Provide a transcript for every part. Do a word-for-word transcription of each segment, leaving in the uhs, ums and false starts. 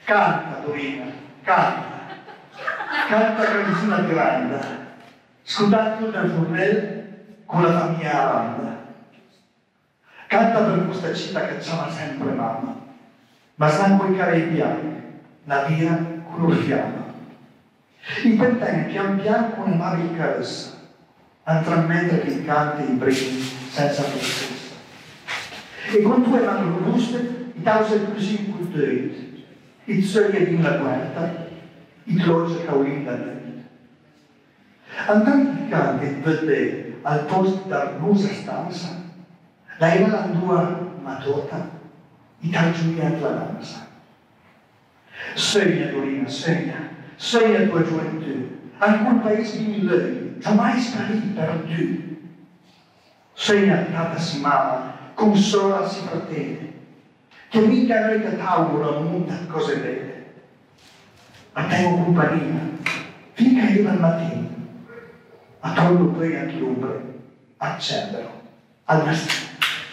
Canta, Dorina, canta. Canta Cristina Granda, scodato dal fornello con la famiglia Aranda. Canta per questa città che c'ama sempre mamma, ma sangue i caraibiani, la via con lo fiamma. I penteni pian piano con le mani caressa, andranno mentre che canta i brividi senza tristezza. E con tue mani robuste, i tausi così incultuiti, i sogni di una guerra, i cloche caulin da me. Andando di canti vede al posto d'arnosa stanza, la era l'andua matota, i targiuiat la danza. Sogna, Dorina, sogna, sogna tua gioventù, anche un paese di mille, giammai sparì perdu. Sogna tata si mama, consola si fratelli, che mica noi da tauro monta cose vede. Ma tengo compagnia, finché arriva il mattino, a tolgo poi anche l'ombre, accendere al mattino.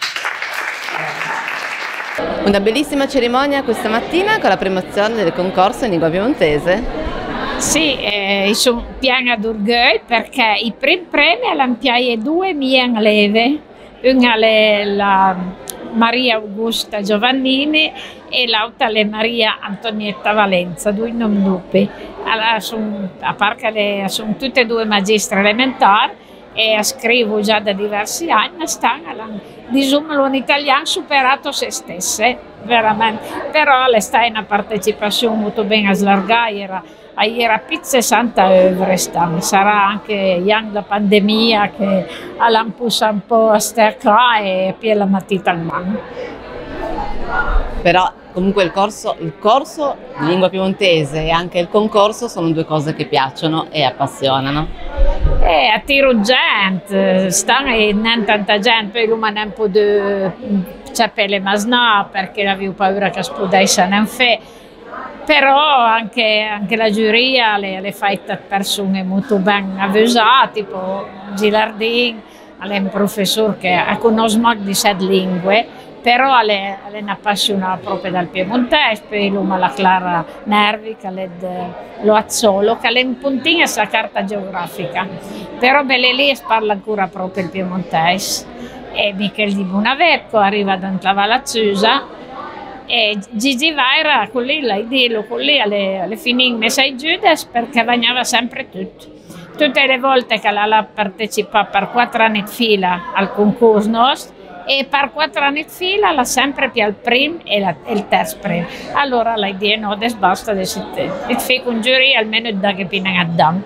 Una bellissima cerimonia questa mattina con la premiazione del concorso in lingua piemontese. Sì, eh, sono piena d'orgoglio perché i primi premi l'hanno piaie due mie leve, una è la Maria Augusta Giovannini e l'altra è Maria Antonietta Valenza, due nomi doppi. Allora, son, a parte che sono tutte e due magistre elementari e scrivo già da diversi anni, stanno, diciamo, in italiano superato se stesse, veramente. Però le sta in una partecipazione molto ben slargata, era più di sessanta euro, sarà anche la pandemia che ha un po' a sterca e più la matita al mano. Però comunque il corso, il corso di lingua piemontese e anche il concorso sono due cose che piacciono e appassionano. E attiro gente, stanno non tanta gente, poi lui un po' di ciappelle masnà perché avevo paura che esplodesse non fe. Però anche, anche la giuria le, le fatte persone molto ben avvisate, tipo Gilardin, è un professore che conosce di sette lingue, però è un'appassionata proprio dal piemontese, poi lui la Clara Nervi, che è lo Azzolo, che è un puntino sulla carta geografica, però belle lì parla ancora proprio il piemontese. E Michele di Bonavecco arriva da Valacciusa, e Gigi Vaira, con lì, lei dillo, con lì alle, alle finì messa ai Giudas perché bagnava sempre tutto. Tutte le volte che la partecipa per quattro anni di fila al concorso nostro e per quattro anni di fila l'ha sempre più al primo e, la, e il terzo premio. Allora lei dice no, adesso basta, adesso ti fai con giuria almeno da che pinano a dam.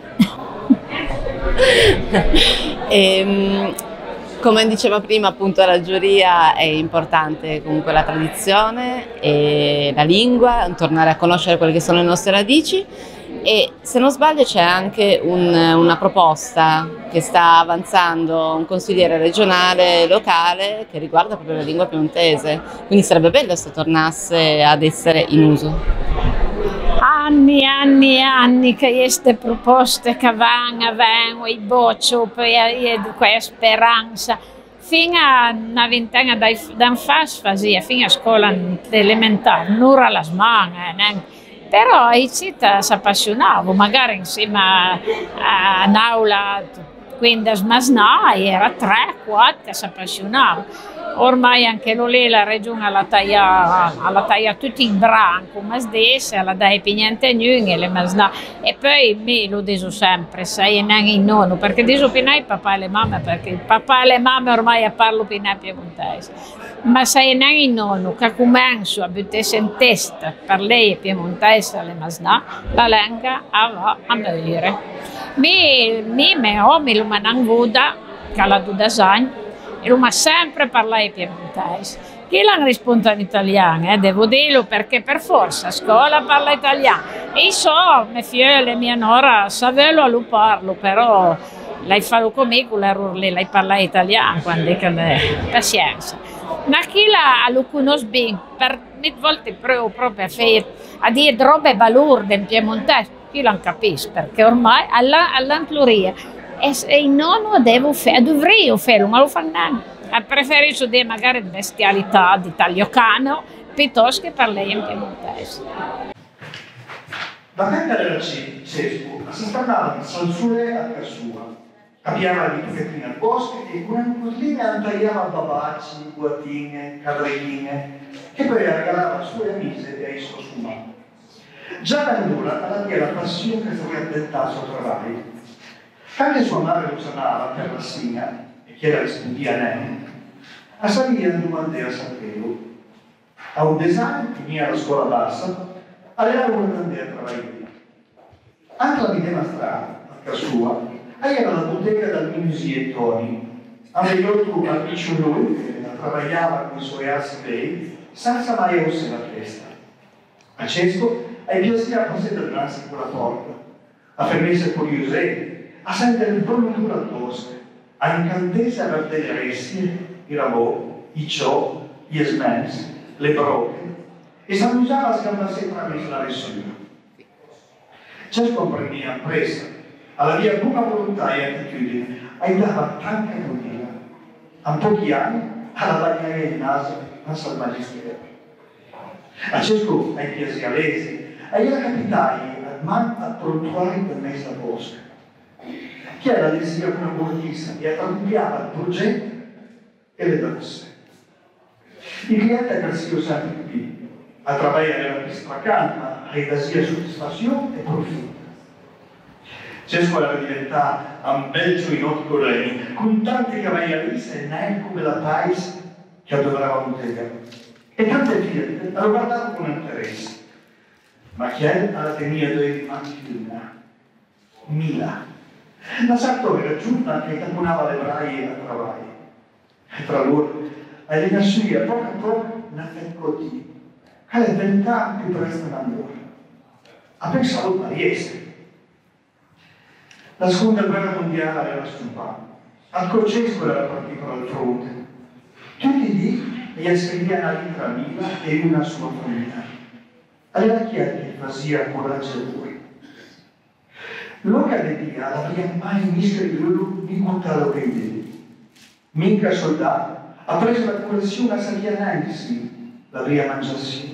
ehm, Come diceva prima, appunto, la giuria è importante comunque la tradizione e la lingua, tornare a conoscere quelle che sono le nostre radici e se non sbaglio c'è anche un, una proposta che sta avanzando un consigliere regionale locale che riguarda proprio la lingua piemontese, quindi sarebbe bello se tornasse ad essere in uso. Anni e anni e anni che queste proposte che vanno, vengono, i boccio, poi quella speranza, fino a una ventina d'anni fa si faceva, fino a scuola elementare, non era la smana, però i cittadini si appassionavano, magari insieme a un'aula, quindi smasnai, era tre, quattro, si appassionavano. Ormai anche lì la regione la taglia, la taglia tutti in branco, ma adesso la dai più niente nulla, e poi me lo dico sempre, sei neanche in nono, perché dico più il papà e le mamme, perché il papà e le mamme ormai parlo più piemontese, ma sei neanche in nono, che comincio a buttare in testa per lei piemontese le masnà, la lingua va a morire. Mi, mi, me, oh, mi lo manan vuda, che la dudasagna, e lui mi ha sempre parlato piemontese. Chi l'ha risposto in italiano, eh, devo dirlo, perché per forza a scuola parla italiano. E so, mie figlie, mia nora, savelo a lui parlo, però lei fa con me, lei parla italiano, quando è che le... pazienza. Ma chi la lo conosce bene, per mille volte provo proprio a, fare, a dire robe balurde in piemontese, chi non capisce, perché ormai all'antluria. E il nonno devo fare, dovrei farlo, ma lo fanno neanche. Preferisco dire magari bestialità di tagliocano piuttosto che per lei in piemontese. La tenda della Cesco si tornava di Salsule a casa sua, cambiava di tuffettine al bosco e con una collina tagliava babaci, guatine, cadreline, che poi regalava ai suoi amici e ai suoi sfumati. Già da allora aveva la passione che si addentava al suo lavoro. Quando sua madre lo suonava per la signa e chiedeva le studia a lei, a salire in domandare a Santiago. A un design che veniva alla scuola bassa, aveva una grande a lavorare. Anche la midema strada, a casa sua, aveva la bottega dal Minusi e Toni. Aveva otto amici lui, che lavorava con i suoi assi lei, senza mai avere la testa. A Cesco, ai piaceva considerarsi con la porta, a fermarsi curiose, a sentire il pronunciare addosso, a incantese a vedere le restie, i rabò, i ciò, gli smens, le brocche, e si amusava a scambiarsi tra me sulla nessuna. Cesco comprendeva presa, alla mia buona volontà e attitudine, aiutava tanta cammina. A pochi anni, alla bagnaia di naso, passa al magistero. A Cesco ai piazialesi, ai capitai al man a prontuare per messa a bosca. Chi era l'esia una borghisa e attampiava il progetto e le danze. Il cliente ha cresciuto sempre più, a lavorare nella pista calma, a edasia soddisfazione e profitto. Cesco era diventato un bel giovinotto correni, con tante cavallerize e neanche come la paese che adorava bottega. E tante figlie lo guardavano con interesse. Ma chi è alla tenia due macchina? Mila. La sarto era giunta che camminava le braie a travaglio. E tra loro, alle nascite, poco a poco, nacque così. Che è vent'anni più presto d'amore. Ha pensato al paese. La seconda guerra mondiale era scompata. Al Cesco era partito dal fronte. Tutti lì gli scriveva una lettera a Mila e una sua famiglia. Allora chi è che faceva coraggio a lui? L'uoca di Dio aveva mai visto di lui di contare che vedi. Mica soldato ha preso la colazione a Saglianensi, l'aveva mangiata.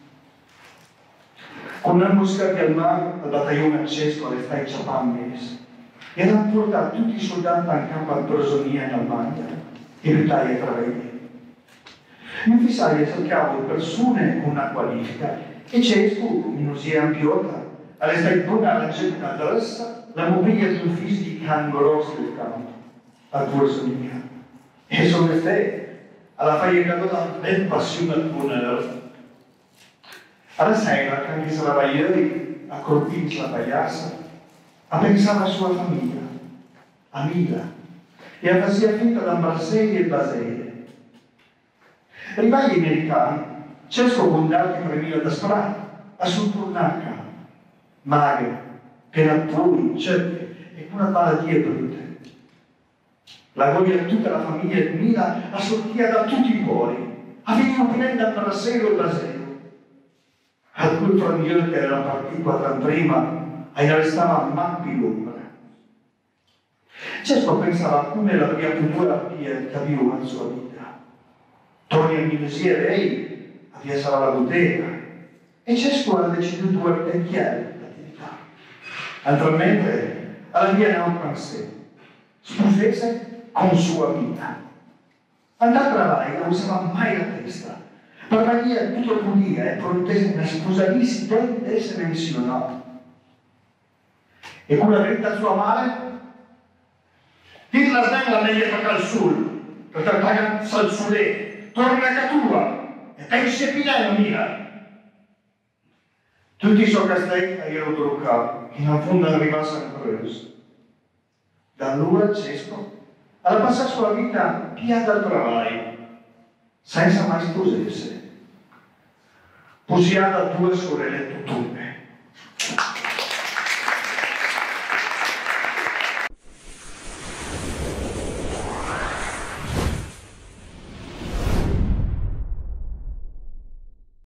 Con una moscata al mare, al battaglione a Cesco alle stai ciapammes. E hanno portato tutti i soldati in campo a prigionia in Albania e l'Italia tra lei. Gli ufficiali cercavano persone con una qualifica e Cesco, in usia ampiota, alle stai buona alla gente addossa la mobilia di uffici di cangorosi del campo, a prigionia. E sono le fe, alla faglia caduta ben passione al buonero. Alla sera, anche se la baglieri, a colpirsi la pagliassa, a pensare alla sua famiglia, a Mila, e a fare finta da Marseille e Basile. Arrivai americani, Cesco Bondati premiva da strada, a Sulturnaca, magre, penatori, ceppi, e con una malattia brutte. La voglia di tutta la famiglia di Mila la sortia da tutti i cuori, avevano prendere da Marseille e Basile. Alcun fratello che era partito quattro anni prima, e restava mappi l'ombra. Cesco pensava come la prima cultura che aveva nella sua vita. Torni a Minusi e lei, aveva sarà la bottega, e Cesco ha deciso di vecchiare l'attività. Altrimenti, alla via non pensò, spusese con sua vita. Andare a lavorare non usava mai la testa, per venire tutto pulire e prontese una sposarisi deve essere missionato. E con la verità sua madre, dirla snella meglio per al sul, per trattare al sule, torna a tua e pensi a Pinello, mira. Tutti i suoi castelli erano truccati, in fondo arrivasse a Creus. Da allora Cesco alla passare sua vita piada al travaglio, senza mai sposarsi. Possiata due sorelle tutte.